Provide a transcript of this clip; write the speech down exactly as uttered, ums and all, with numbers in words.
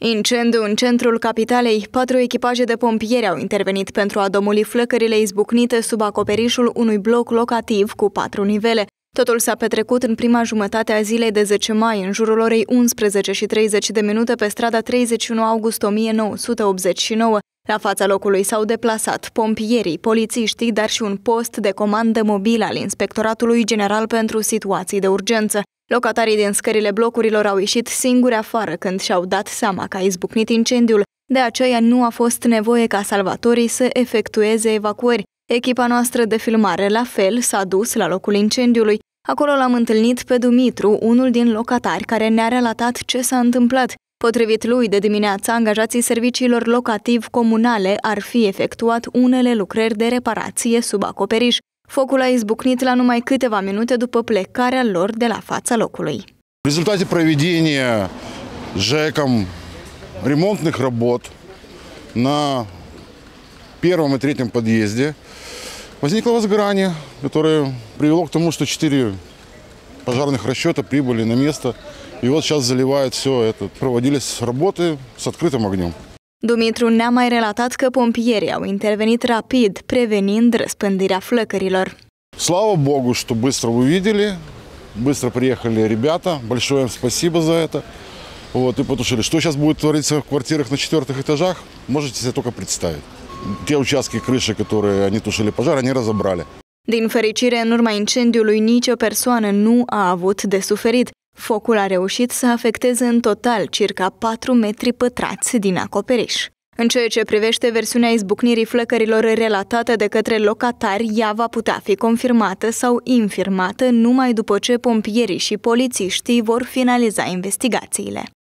Incendiu în centrul capitalei. Patru echipaje de pompieri au intervenit pentru a domoli flăcările izbucnite sub acoperișul unui bloc locativ cu patru nivele. Totul s-a petrecut în prima jumătate a zilei de zece mai, în jurul orei unsprezece și treizeci de minute pe strada treizeci și unu august o mie nouă sute optzeci și nouă. La fața locului s-au deplasat pompierii, polițiștii, dar și un post de comandă mobil al Inspectoratului General pentru Situații de Urgență. Locatarii din scările blocurilor au ieșit singuri afară când și-au dat seama că a izbucnit incendiul, de aceea nu a fost nevoie ca salvatorii să efectueze evacuări. Echipa noastră de filmare, la fel, s-a dus la locul incendiului. Acolo l-am întâlnit pe Dumitru, unul din locatari, care ne-a relatat ce s-a întâmplat. Potrivit lui, de dimineață, angajații serviciilor locativ-comunale ar fi efectuat unele lucrări de reparație sub acoperiș. Focul a izbucnit la numai câteva minute după plecarea lor de la fața locului. В результате проведения ЖЭКом ремонтных работ на первом и третьем подъезде возникло возгорание, которое привело к тому, что четыре пожарных расчета прибыли на место. И вот сейчас заливают все это. Проводились работы с открытым огнем. Dumitru ne-a mai relatat că pompierii au intervenit rapid, prevenind răspândirea flăcărilor. Слава Богу, что быстро увидели, быстро приехали ребята. Большое им спасибо за это. Вот, и потушили. Что сейчас будет твориться в квартирах на четвертых этажах, можете себе только представить. Те участки крыши, которые они тушили пожар, они разобрали. Din fericire, în urma incendiului, nicio persoană nu a avut de suferit. Focul a reușit să afecteze în total circa patru metri pătrați din acoperiș. În ceea ce privește versiunea izbucnirii flăcărilor relatată de către locatari, ea va putea fi confirmată sau infirmată numai după ce pompierii și polițiștii vor finaliza investigațiile.